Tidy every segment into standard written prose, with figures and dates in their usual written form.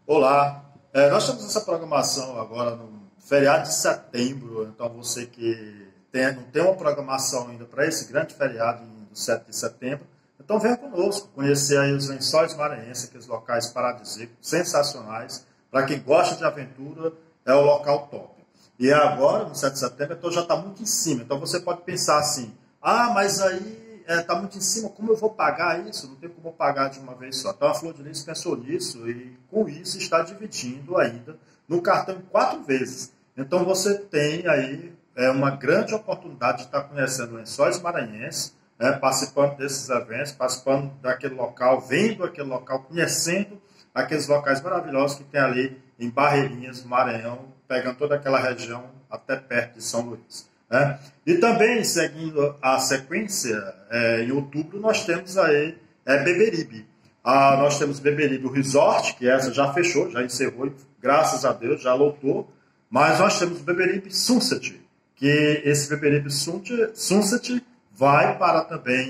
Olá, nós temos essa programação agora no feriado de setembro, então você que não tem uma programação ainda para esse grande feriado do 7 de setembro, então venha conosco, conhecer aí os Lençóis Maranhenses, aqueles locais paradisíacos, sensacionais, para quem gosta de aventura, é o local top. E agora, no 7 de setembro, então já está muito em cima, então você pode pensar assim, mas aí está muito em cima, como eu vou pagar isso? Não tem como eu pagar de uma vez só. Então a Flor de Lis pensou nisso e com isso está dividindo ainda no cartão em 4 vezes. Então você tem aí uma grande oportunidade de estar conhecendo Lençóis Maranhenses, participando desses eventos, participando daquele local, vendo aquele local, conhecendo aqueles locais maravilhosos que tem ali em Barreirinhas, Maranhão, pegando toda aquela região até perto de São Luís. E também, seguindo a sequência, em outubro nós temos aí Beberibe. Nós temos Beberibe, o Resort, que essa já fechou, já encerrou, graças a Deus, já lotou. Mas nós temos Beberibe Sunset, que esse Beberibe Sunset vai para também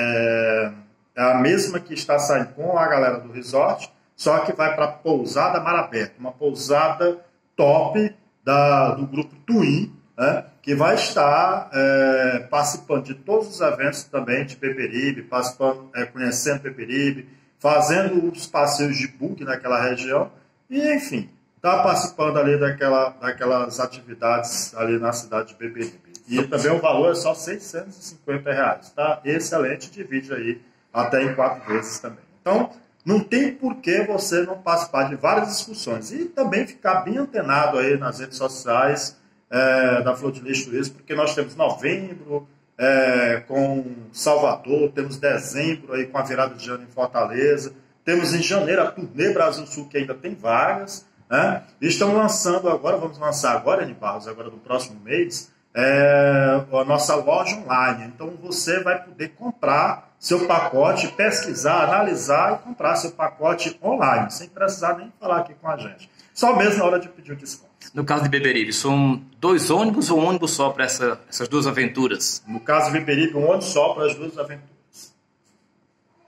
a mesma que está saindo com a galera do Resort, só que vai para a Pousada Mar Aberto, uma pousada top do grupo Twin, que vai estar participando de todos os eventos também de Beberibe, participando, conhecendo Beberibe, fazendo os passeios de bug naquela região e, enfim, está participando ali daquelas atividades ali na cidade de Beberibe. E também o valor é só R$ 650. Tá excelente, divide aí até em 4 vezes também. Então, não tem por que você não participar de várias discussões e também ficar bem antenado aí nas redes sociais da Flor de Lis Turismo, porque nós temos novembro com Salvador, temos dezembro aí com a virada de ano em Fortaleza, temos em janeiro a turnê Brasil Sul, que ainda tem vagas, e estamos lançando agora, vamos lançar agora, Anny Barros, agora no próximo mês, a nossa loja online. Então você vai poder comprar seu pacote, pesquisar, analisar e comprar seu pacote online, sem precisar nem falar aqui com a gente. Só mesmo na hora de pedir o desconto. No caso de Beberibe, são 2 ônibus ou um ônibus só para essas 2 aventuras? No caso de Beberibe, um ônibus só para as 2 aventuras.